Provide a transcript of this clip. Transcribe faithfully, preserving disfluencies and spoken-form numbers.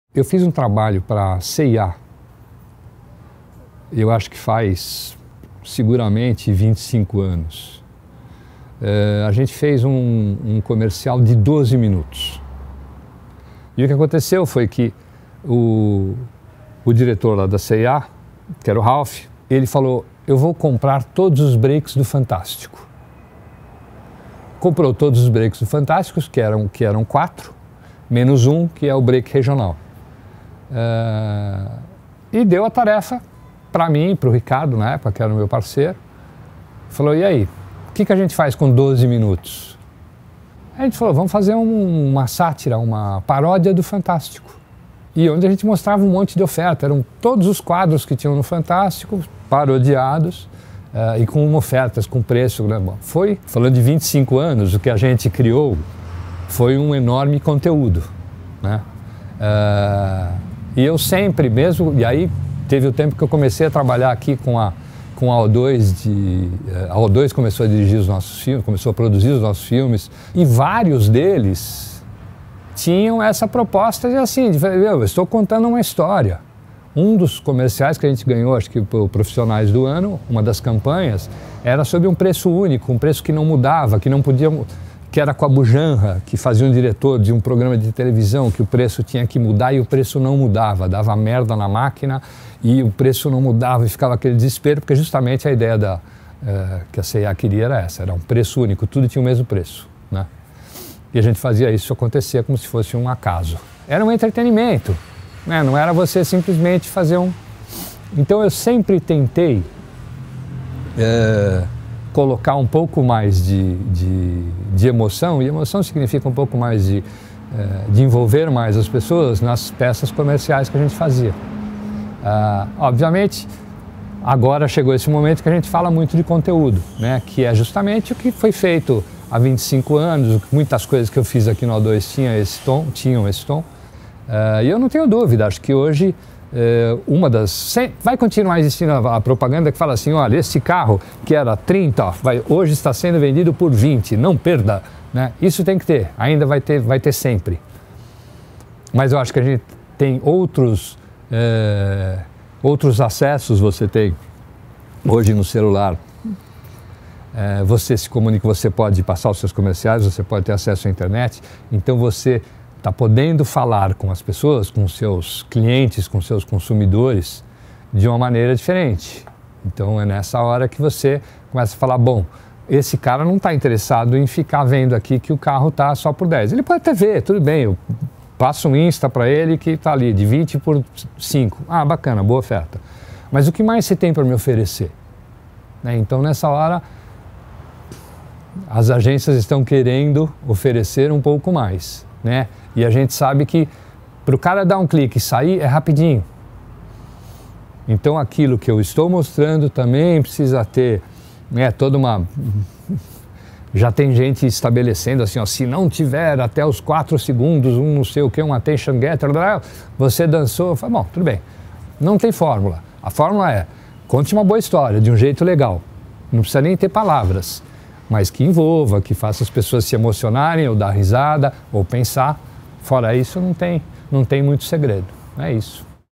Eu fiz um trabalho para a C e A, eu acho que faz seguramente vinte e cinco anos. É, a gente fez um, um comercial de doze minutos. E o que aconteceu foi que o, o diretor lá da C e A, que era o Ralph, ele falou: eu vou comprar todos os breaks do Fantástico. Comprou todos os breaks do Fantástico, que eram, que eram quatro, menos um, que é o break regional. Uh, e deu a tarefa para mim, para o Ricardo, na época, que era o meu parceiro. Falou: e aí, o que, que a gente faz com doze minutos? A gente falou: vamos fazer um, uma sátira, uma paródia do Fantástico. E onde a gente mostrava um monte de oferta. Eram todos os quadros que tinham no Fantástico, parodiados, uh, e com ofertas, com preço. Né? Bom, foi, falando de vinte e cinco anos, o que a gente criou foi um enorme conteúdo, né? Uh, E eu sempre mesmo, e aí teve o tempo que eu comecei a trabalhar aqui com a, com a O dois, de, a O dois começou a dirigir os nossos filmes, começou a produzir os nossos filmes, e vários deles tinham essa proposta de assim, de, eu estou contando uma história. Um dos comerciais que a gente ganhou, acho que por Profissionais do Ano, uma das campanhas, era sobre um preço único, um preço que não mudava, que não podia... que era com a Bujanra, que fazia um diretor de um programa de televisão, que o preço tinha que mudar e o preço não mudava, dava merda na máquina e o preço não mudava e ficava aquele desespero, porque justamente a ideia da, uh, que a C e A queria era essa, era um preço único, tudo tinha o mesmo preço, né? E a gente fazia isso acontecer como se fosse um acaso. Era um entretenimento, né? Não era você simplesmente fazer um... Então eu sempre tentei... Uh, colocar um pouco mais de, de, de emoção, e emoção significa um pouco mais de, de envolver mais as pessoas nas peças comerciais que a gente fazia. Ah, obviamente, agora chegou esse momento que a gente fala muito de conteúdo, né? Que é justamente o que foi feito há vinte e cinco anos, muitas coisas que eu fiz aqui no O dois tinham esse tom, tinham esse tom. Ah, e eu não tenho dúvida, acho que hoje É, uma das... vai continuar existindo a, a propaganda que fala assim: olha, esse carro que era trinta, ó, vai, hoje está sendo vendido por vinte, não perda, né? Isso tem que ter, ainda vai ter, vai ter sempre. Mas eu acho que a gente tem outros, é, outros acessos, você tem hoje no celular. É, você se comunica, você pode passar os seus comerciais, você pode ter acesso à internet, então você está podendo falar com as pessoas, com seus clientes, com seus consumidores de uma maneira diferente. Então é nessa hora que você começa a falar: bom, esse cara não está interessado em ficar vendo aqui que o carro está só por dez. Ele pode até ver, tudo bem, eu passo um Insta para ele que está ali, de vinte por cinco. Ah, bacana, boa oferta. Mas o que mais você tem para me oferecer? Né? Então nessa hora as agências estão querendo oferecer um pouco mais, né? E a gente sabe que para o cara dar um clique e sair é rapidinho. Então aquilo que eu estou mostrando também precisa ter, né, toda uma... Já tem gente estabelecendo assim, ó, se não tiver até os quatro segundos, um não sei o que, um attention getter, você dançou, fala, bom, tudo bem. Não tem fórmula. A fórmula é: conte uma boa história, de um jeito legal. Não precisa nem ter palavras, mas que envolva, que faça as pessoas se emocionarem, ou dar risada, ou pensar. Fora isso, não tem, não tem muito segredo. É isso.